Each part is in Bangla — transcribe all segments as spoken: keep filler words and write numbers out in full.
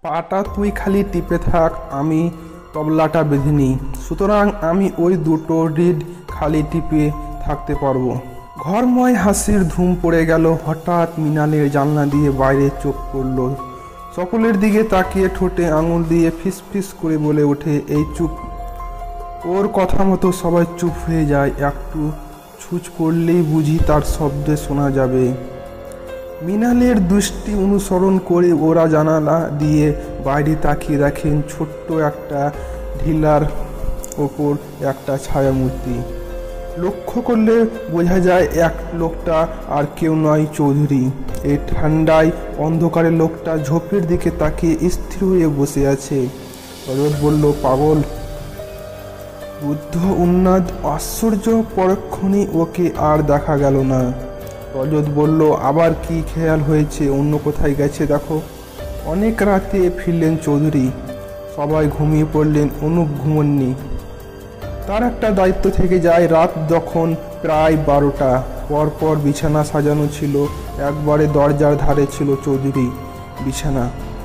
পাটা তুই খালি টিপে থাক, আমি তবলাটা বেঁধে নিই। সুতরাং আমি ওই দুটো রিড খালি টিপে থাকতে পারবো। ঘরময় হাসির ধুম পড়ে গেল। হঠাৎ মৃণালের জানলা দিয়ে বাইরে চোখ পড়ল। সকলের দিকে তাকিয়ে ঠোঁটে আঙুল দিয়ে ফিস ফিস করে বলে ওঠে, এই চুপ। ওর কথা মতো সবাই চুপ হয়ে যায়। একটু ছুঁচ পড়লেই বুঝি তার শব্দে শোনা যাবে। মৃণালের দৃষ্টি অনুসরণ করে ওরা জানালা দিয়ে বাইরে তাকিয়ে দেখেন ছোট্ট একটা ঢিলার ওপর একটা ছায়ামূর্তি। লক্ষ্য করলে বোঝা যায় এক লোকটা আর কেউ নয়, চৌধুরী। এই ঠান্ডায় অন্ধকারে লোকটা ঝোপের দিকে তাকিয়ে স্থির হয়ে বসে আছে। রজত বলল, পাগল। বুদ্ধ উন্মাদ আশ্চর্য। পরক্ষণে ওকে আর দেখা গেল না। রজত বলল, আবার কি খেয়াল হয়েছে? অন্য কোথায় গেছে দেখো। অনেক রাতে ফিরলেন চৌধুরী। সবাই ঘুমিয়ে পড়লেন, অনুপ ঘুমননি। তার একটা দায়িত্ব থেকে যায়। রাত যখন প্রায় বারোটা, পরপর বিছানা সাজানো ছিল। একবারে দরজার ধারে ছিল চৌধুরী বিছানা।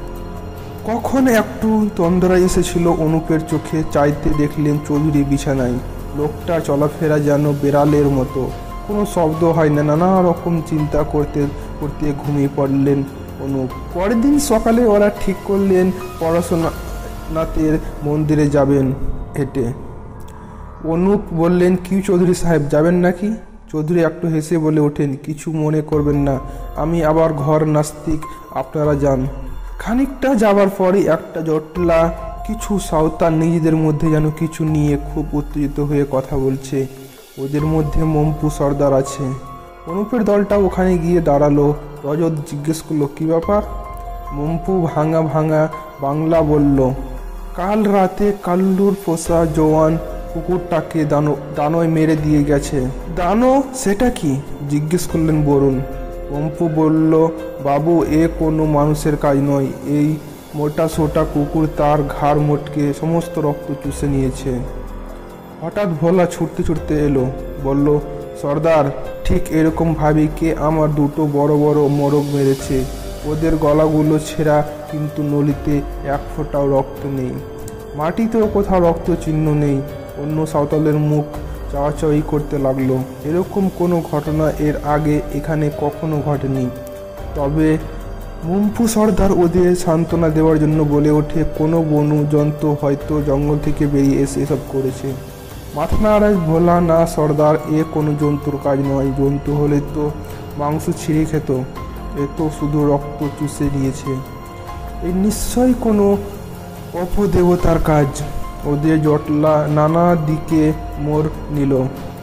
কখন একটু তন্দ্রা এসেছিল অনুপের চোখে। চাইতে দেখলেন চৌধুরী বিছানায়। লোকটা চলাফেরা যেন বেড়ালের মতো, কোনো শব্দ হয় না। নানা রকম চিন্তা করতে করতে ঘুমিয়ে পড়লেন অনুপ। পরের দিন সকালে ওরা ঠিক করলেন পড়াশোনাতে মন্দিরে যাবেন হেঁটে। অনুপ বললেন, কি চৌধুরী সাহেব, যাবেন নাকি? চৌধুরী একটু হেসে বলে ওঠেন, কিছু মনে করবেন না, আমি আবার ঘর নাস্তিক, আপনারা যান। খানিকটা যাবার পরে একটা জটলা কিছু সাঁওতাল নিজেদের মধ্যে যেন কিছু নিয়ে খুব উত্তেজিত হয়ে কথা বলছে। ওদের মধ্যে মম্পু সর্দার আছে। অনুপের দলটা ওখানে গিয়ে দাঁড়ালো। রজত জিজ্ঞেস করলো, কি ব্যাপার? মম্পু ভাঙা ভাঙা বাংলা বলল, কাল রাতে কাল্লুর পোষা জওয়ান কুকুরটাকে দানো দানোয় মেরে দিয়ে গেছে। দানো? সেটা কি? জিজ্ঞেস করলেন বরুণ। মম্পু বলল, বাবু, এ কোনো মানুষের কাজ নয়। এই মোটা সোটা কুকুর তার ঘাড় মোটকে সমস্ত রক্ত চুষে নিয়েছে। হঠাৎ ভোলা ছুটতে ছুটতে এলো, বলল, সর্দার, ঠিক এরকম ভাবে কে আমার দুটো বড় বড় মোরগ মেরেছে। ওদের গলাগুলো ছেঁড়া, কিন্তু নলিতে এক ফোঁটাও রক্ত নেই। মাটিতেও কোথাও রক্ত চিহ্ন নেই। অন্য সাঁওতালের মুখ চাওয়াচাওয়ি করতে লাগলো। এরকম কোনো ঘটনা এর আগে এখানে কখনো ঘটেনি। তবে মম্পু সর্দার ওদের সান্ত্বনা দেওয়ার জন্য বলে ওঠে, কোনো বনু জন্তু হয়তো জঙ্গল থেকে বেরিয়ে এসে এসব করেছে। মাথা নাড়ায় ভোলা, না সর্দার, এ কোনো জন্তুর কাজ নয়। জন্তু হলে তো মাংস ছিঁড়ে খেত, এ তো শুধু রক্ত চুষে নিয়েছে। এই নিশ্চয়ই কোনো অপদেবতার কাজ। ওদের জটলা নানা দিকে মোড় নিল।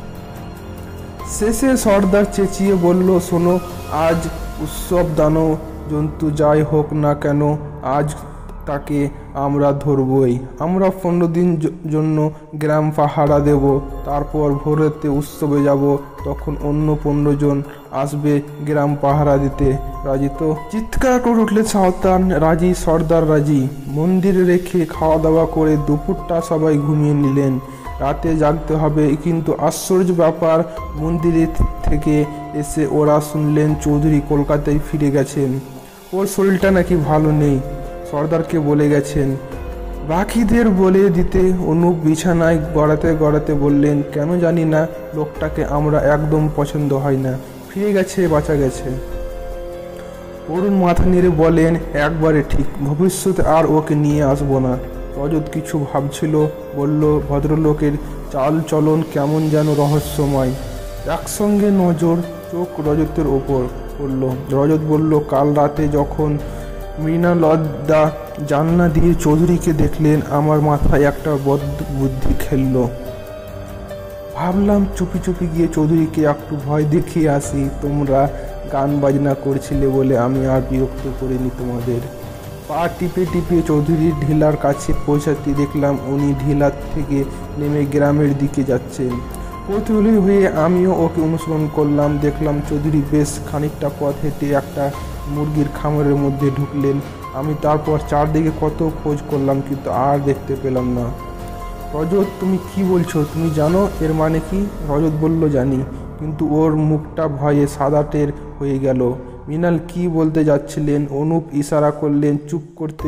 শেষে সর্দার চেঁচিয়ে বলল, শোনো, আজ উৎসব, দানো জন্তু যাই হোক না কেন, আজ তাকে আমরা ধরবই। আমরা পনেরো দিন জন্য গ্রাম পাহারা দেব, তারপর ভোরেতে উৎসবে যাব। তখন অন্য পনেরো জন আসবে গ্রাম পাহারা দিতে। রাজি তো? চিৎকার করে উঠলে সাঁওতাল। রাজি, সর্দার রাজি। মন্দিরে রেখে খাওয়া দাওয়া করে দুপুরটা সবাই ঘুমিয়ে নিলেন। রাতে জাগতে হবে। কিন্তু আশ্চর্য ব্যাপার, মন্দিরে থেকে এসে ওরা শুনলেন চৌধুরী কলকাতায় ফিরে গেছেন। ওর শরীরটা নাকি ভালো নেই, সর্দারকে বলে গেছেন। বাকিদের বলে দিতে অনুপ বিছানায় গড়াতে গড়াতে বললেন, কেন জানি না, লোকটাকে আমরা একদম পছন্দ হয় না। ফিরে গেছে, বাঁচা গেছে। অরুণ মাথা নেড়ে বলেন, একবারে ঠিক, ভবিষ্যতে আর ওকে নিয়ে আসবো না। রজত কিছু ভাবছিল, বলল, ভদ্রলোকের চাল চলন কেমন যেন রহস্যময়। একসঙ্গে নজর চোখ রজতের ওপর পড়ল। রজত বলল, কাল রাতে যখন মৃণালদা জানলা দিয়ে চৌধুরীকে দেখলেন, আমার মাথায় একটা বদ বুদ্ধি খেলল। ভাবলাম চুপি চুপি গিয়ে চৌধুরীকে একটু ভয় দেখিয়ে আসি। তোমরা গান বাজনা করছিলে বলে আমি আর বিরক্ত করিনি তোমাদের। পা টিপে টিপে চৌধুরীর ঢিলার কাছে পৌঁছাতে দেখলাম উনি ঢিলার থেকে নেমে গ্রামের দিকে যাচ্ছেন। কৌতূহলী হয়ে আমিও ওকে অনুসরণ করলাম। দেখলাম চৌধুরী বেশ খানিকটা পথ হেঁটে একটা মুরগির খামারের মধ্যে ঢুকলেন। আমি তারপর চারদিকে কত খোঁজ করলাম, কিন্তু আর দেখতে পেলাম না। রজত, তুমি কি বলছো? তুমি জানো এর মানে কি? রজত বলল, জানি, কিন্তু ওর মুখটা ভয়ে সাদাটের হয়ে গেল। মৃণাল কি বলতে যাচ্ছিলেন। অনুপ ইশারা করলেন চুপ করতে।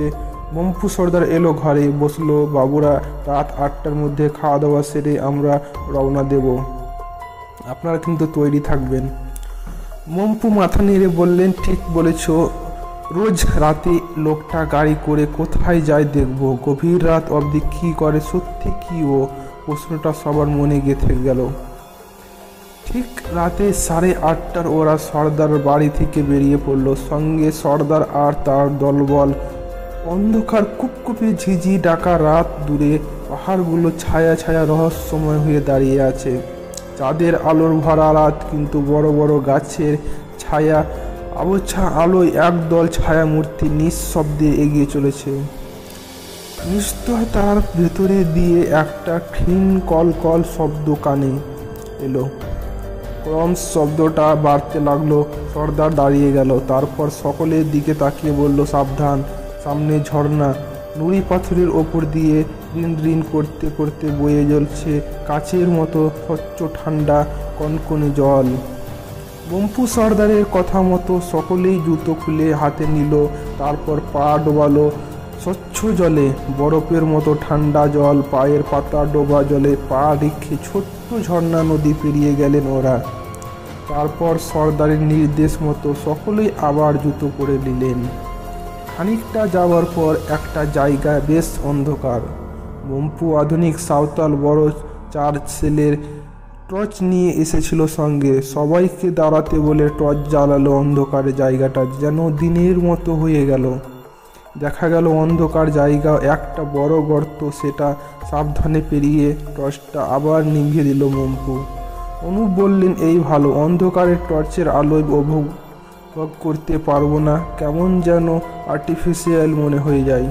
মম্পু সর্দার এলো ঘরে, বসলো। বাবুরা, রাত আটটার মধ্যে খাওয়া দাওয়া সেরে আমরা রওনা দেব, আপনারা কিন্তু তৈরি থাকবেন। মম্পু মাথা নেড়ে বললেন, ঠিক বলেছ। রোজ রাতে লোকটা গাড়ি করে কোথায় যায় দেখব, গভীর রাত অবধি কী করে, সত্যি কি ও? প্রশ্নটা সবার মনে গেঁথে গেল। ঠিক রাতে সাড়ে আটটার ওরা সর্দার বাড়ি থেকে বেরিয়ে পড়ল, সঙ্গে সর্দার আর তার দলবল। অন্ধকার কুপকুপে ঝিঝি ডাকা রাত, দূরে পাহাড়গুলো ছায়া ছায়া রহস্যময় হয়ে দাঁড়িয়ে আছে। চাঁদের আলোর ভরা রাত, কিন্তু বড় বড় গাছের ছায়া আবছা আলোয় একদল ছায়ামূর্তি নিঃশব্দে এগিয়ে চলেছে। নিস্তরতার ভেতরে দিয়ে একটা ক্ষীণ কল কল শব্দ কানে এলো। ক্রমশ শব্দটা বাড়তে লাগলো। সর্দার দাঁড়িয়ে গেল, তারপর সকলের দিকে তাকিয়ে বলল, সাবধান, সামনে ঝর্ণা। নুড়ি পাথরের ওপর দিয়ে রিন রিন করতে করতে বয়ে জ্বলছে কাচের মতো স্বচ্ছ ঠান্ডা কনকনে জল। মম্পু সর্দারের কথা মতো সকলেই জুতো খুলে হাতে নিল, তারপর পা ডোবালো স্বচ্ছ জলে। বরফের মতো ঠান্ডা জল, পায়ের পাতা ডোবা জলে পা রেখে ছোট্ট ঝর্ণা নদী পেরিয়ে গেলেন ওরা। তারপর সর্দারের নির্দেশ মতো সকলেই আবার জুতো পরে নিলেন। খানিকটা যাওয়ার পর একটা জায়গা বেশ অন্ধকার। মম্পু আধুনিক সাঁওতাল বড় চার সেলের টর্চ নিয়ে এসেছিল সঙ্গে। সবাইকে দাঁড়াতে বলে টর্চ জ্বালালো। অন্ধকারে জায়গাটা যেন দিনের মতো হয়ে গেল। দেখা গেল অন্ধকার জায়গা, একটা বড় গর্ত, সেটা সাবধানে পেরিয়ে টর্চটা আবার নিভিয়ে দিল মম্পু। অনুপ বললেন, এই ভালো, অন্ধকারের টর্চের আলোয় উপভোগ করতে পারবো না, কেমন যেন আর্টিফিশিয়াল মনে হয়ে যায়।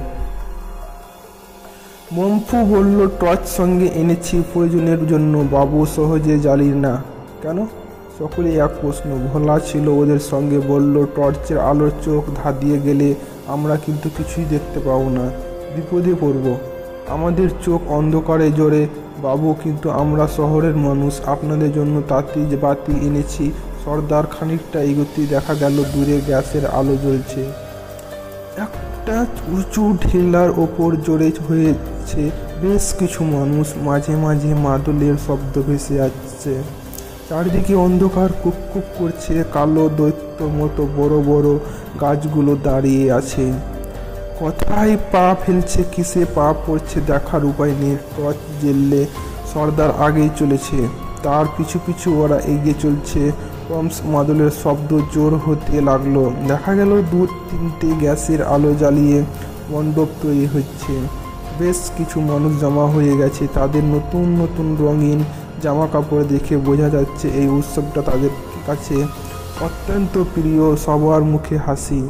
মম্পু বলল, টর্চ সঙ্গে এনেছি প্রয়োজনের জন্য, বাবু সহজে জ্বালির না। কেন? সকলে এক প্রশ্ন। ভোলা ছিল ওদের সঙ্গে, বলল, টর্চের আলোর চোখ ধাঁধিয়ে গেলে আমরা কিন্তু কিছুই দেখতে পাবো না, বিপদে পড়ব। আমাদের চোখ অন্ধকারে জোরে বাবু, কিন্তু আমরা শহরের মানুষ, আপনাদের জন্য তাঁতি বাতি এনেছি। সর্দার খানিকটা এগোতে দেখা গেল দূরে গ্যাসের আলো জ্বলছে। একটা উঁচু ঢেলার ওপর জড়ে হয়েছে বেশ কিছু মানুষ, মাঝে মাঝে মাদলের শব্দ ভেসে আসছে। চারদিকে অন্ধকার কুপকুপ করছে, কালো দৈত্য মতো বড় বড় গাছগুলো দাঁড়িয়ে আছে। কোথায় পা ফেলছে, কিসে পা পড়ছে দেখার উপায় নেই। টর্চ জ্বললে সর্দার আগেই চলেছে, তার পিছু পিছু ওরা এগিয়ে চলছে। ক্রমশ মাদলের শব্দ জোর হতে লাগলো। দেখা গেল দু তিনটে গ্যাসের আলো জ্বালিয়ে মণ্ডপ তৈরি হচ্ছে। বেশ কিছু মানুষ জমা হয়ে গেছে, তাদের নতুন নতুন রঙিন জামা কাপড় দেখে বোঝা যাচ্ছে এই উৎসবটা তাদের কাছে অত্যন্ত প্রিয়। সবার মুখে হাসি।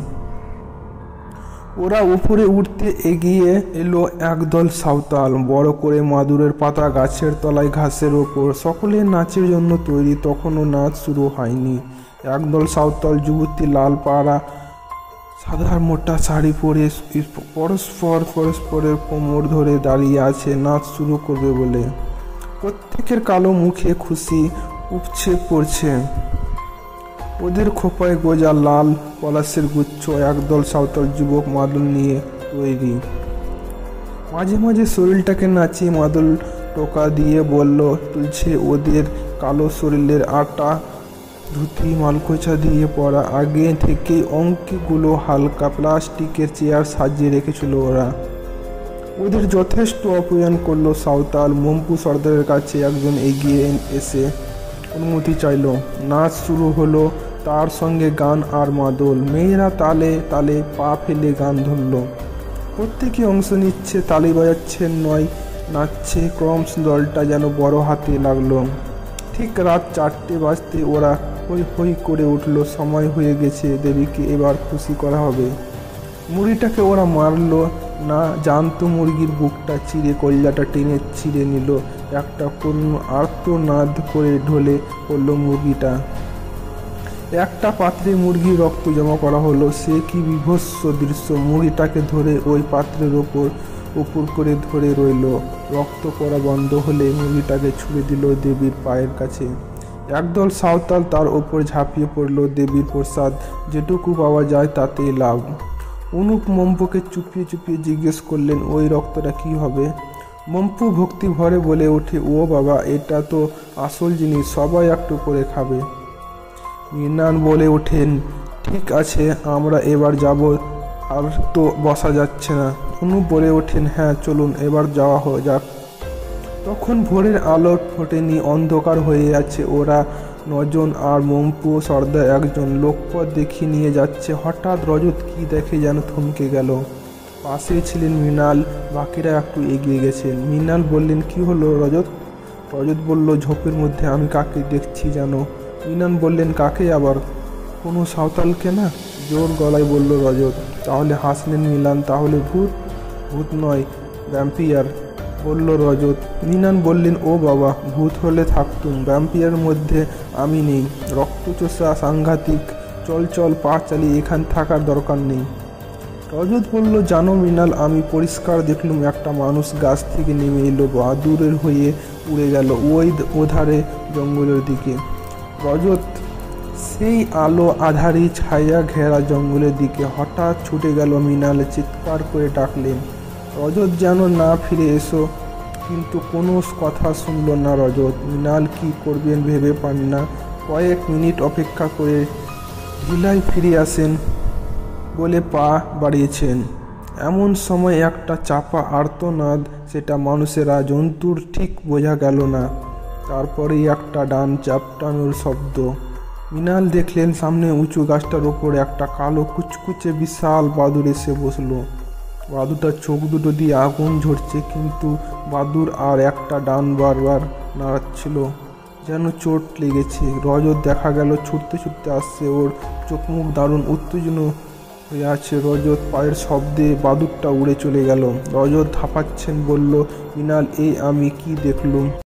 ওরা উপরে উঠতে এগিয়ে এলো একদল সাঁওতাল, বড় করে মাদুরের পাতা গাছের তলায় ঘাসের ওপর। সকলে নাচের জন্য তৈরি, তখনও নাচ শুরু হয়নি। একদল সাঁওতাল যুবতী লাল পাড়া সাদা মোটা শাড়ি পরে পরস্পর পরস্পরের কোমর ধরে দাঁড়িয়ে আছে নাচ শুরু করবে বলে। প্রত্যেকের কালো মুখে খুশি উপচে পড়ছে। ওদের খোপায় গোজা লাল পলাশের গুচ্ছ। একদল সাঁওতাল যুবক মাদল নিয়ে তৈরি। মাঝে মাঝে শরীরটাকে নাচিয়ে মাদল টোকা দিয়ে বলল তুলছে। ওদের কালো শরীরের আটা ধুতি মালকোচা দিয়ে পরা। আগে থেকে অঙ্কগুলো হালকা প্লাস্টিকের চেয়ার সাজিয়ে রেখেছিল ওরা। ওদের যথেষ্ট অপমান করলো সাঁওতাল। মম্পু সর্দারের কাছে একজন এগিয়ে এসে অনুমতি চাইল। নাচ শুরু হলো, তার সঙ্গে গান আর মাদল। মেয়েরা তালে তালে পা ফেলে গান ধরল। প্রত্যেকে অংশ নিচ্ছে, তালি বাজাচ্ছে নয় নাচছে। ক্রমশ দলটা যেন বড় হাতে লাগলো। ঠিক রাত চারটে বাজতে ওরা হই হই করে উঠল। সময় হয়ে গেছে, দেবীকে এবার খুশি করা হবে। মুড়িটাকে ওরা মারল না, জানতো মুরগির বুকটা চিরে কল্যাটা টেনে ছিঁড়ে নিল। একটা করুণ আর্তনাদ করে ঢলে পড়ল মুরগিটা। একটা পাত্রে মুরগির রক্ত জমা করা হলো। সে কি বিভৎস দৃশ্য! মুরগিটাকে ধরে ওই পাত্রের ওপর উপর করে ধরে রইল। রক্ত পড়া বন্ধ হলে মুরগিটাকে ছুঁড়ে দিল দেবীর পায়ের কাছে। একদল সাঁওতাল তার ওপর ঝাঁপিয়ে পড়ল। দেবীর প্রসাদ যেটুকু পাওয়া যায় তাতেই লাভ। অনুপ মম্পুকে চুপিয়ে চুপিয়ে জিজ্ঞেস করলেন, ওই রক্তটা কি হবে? মম্পু ভক্তি ভরে বলে ওঠে, ও বাবা, এটা তো আসল জিনিস, সবাই একটু করে খাবে। মৃণাল বলে ওঠেন, ঠিক আছে, আমরা এবার যাব, আর তো বসা যাচ্ছে না। অনুপ বলে ওঠেন, হ্যাঁ চলুন এবার যাওয়া হয়ে যাক। তখন ভোরের আলো ফোটেনি, অন্ধকার হয়ে আছে। ওরা নজন আর মম্পু সর্দার একজন লোকপথ দেখিয়ে নিয়ে যাচ্ছে। হঠাৎ রজত কি দেখে যেন থমকে গেল। পাশে ছিলেন মৃণাল, বাকিরা একটু এগিয়ে গেছেন। মৃণাল বললেন, কি হলো রজত? রজত বলল, ঝোপের মধ্যে আমি কাকে দেখছি জানো? মৃণাল বললেন, কাকে আবার? কোনো সাঁওতালকে না? জোর গলায় বলল রজত। তাহলে হাসলেন মৃণাল, তাহলে ভূত? ভূত নয়, ভ্যাম্পিয়ার, বলল রজত। মৃণাল বললেন, ও বাবা, ভূত হলে থাকতুম, ভ্যাম্পিয়ার মধ্যে আমি নেই। রক্তচোষা সাংঘাতিক, চল চল, পা চালিয়ে এখান থাকার দরকার নেই। রজত বলল, জানো মৃণাল, আমি পরিষ্কার দেখলুম একটা মানুষ গাছ থেকে নেমে এলো, বাদুড়ের হয়ে উড়ে গেল ওই ওধারে জঙ্গলের দিকে। রজত সেই আলো আধারি ছায়া ঘেরা জঙ্গলের দিকে হঠাৎ ছুটে গেল। মৃণাল চিৎকার করে ডাকলেন, রজত যেন না ফিরে এসো, কিন্তু কোনো কথা শুনল না রজত। মৃণাল কি করবেন ভেবে পান না। কয়েক মিনিট অপেক্ষা করে ভিলায় ফিরে আসেন বলে পা বাড়িয়েছেন। এমন সময় একটা চাপা আর্তনাদ, সেটা মানুষেরা জন্তুর ঠিক বোঝা গেল না। তারপরেই একটা ডান চাপটানোর শব্দ। মৃণাল দেখলেন সামনে উঁচু গাছটার ওপরে একটা কালো কুচকুচে বিশাল বাদুড় এসে বসলো। বাদুরটার চোখ দুটো দিয়ে আগুন ঝরছে, কিন্তু বাদুর আর একটা ডান বারবার নাড়াচ্ছিল, যেন চোট লেগেছে। রজত দেখা গেল ছুটতে ছুটতে আসছে, ওর চোখ মুখ দারুণ উত্তেজনা হয়ে আছে। রজত পায়ের শব্দে বাদুরটা উড়ে চলে গেল। রজত হাঁপাচ্ছেন, বলল, মৃণাল, এই আমি কি দেখলুম?